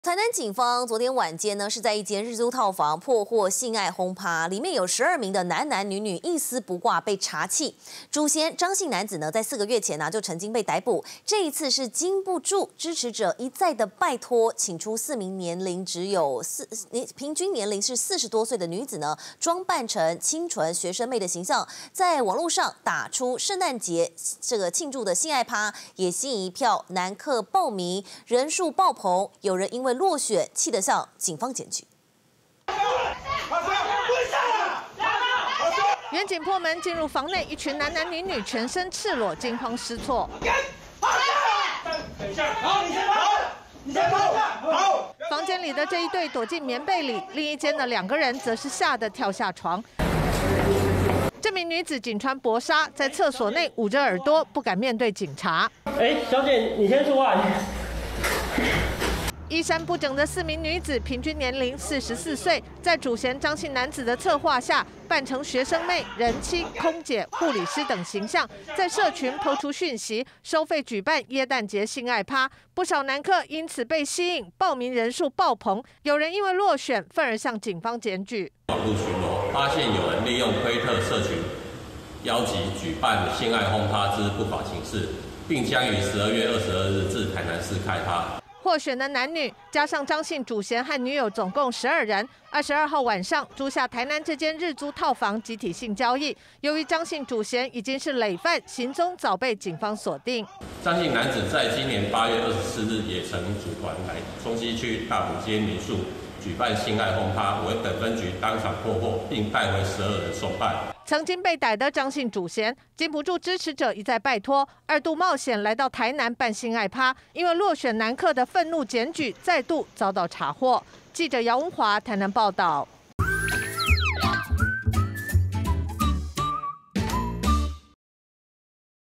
台南警方昨天晚间呢，是在一间日租套房破获性爱轰趴，里面有12名的男女一丝不挂被查缉。主嫌张姓男子呢，在4个月前呢就曾经被逮捕，这一次是经不住支持者一再的拜托，请出4名年龄只有平均年龄是40多岁的女子呢，装扮成清纯学生妹的形象，在网络上打出圣诞节这个庆祝的性爱趴，也吸引一票男客报名，人数爆棚，有人因为落选，气得向警方检举。 远警破门进入房内，一群男女全身赤裸，惊慌失措。房间里的这一对躲进棉被里，另一间的2个人则是吓得跳下床。这名女子仅穿薄纱，在厕所内捂着耳朵，不敢面对警察。 小姐，你先出来。 衣衫不整的4名女子，平均年龄44岁，在主嫌张姓男子的策划下，扮成学生妹、人妻、空姐、护理师等形象，在社群抛出讯息，收费举办耶诞节性爱趴。不少男客因此被吸引，报名人数爆棚，有人因为落选，愤而向警方检举。 网络巡逻发现有人利用推特社群邀集举办性爱轰趴之不法情事，并将于12月22日至台南市开趴。 获选的男女加上张姓主嫌和女友，总共12人。22号晚上租下台南这间日租套房集体性交易。由于张姓主嫌已经是累犯，行踪早被警方锁定。 张姓男子在今年8月24日也曾组团来中西区大埔街民宿举办性爱轰趴，为本分局当场破获，并带回12人送办。 曾经被逮的张姓主嫌，经不住支持者一再拜托，2度冒险来到台南办性爱趴，因为落选男客的愤怒检举，再度遭到查获。记者姚文华台南报道。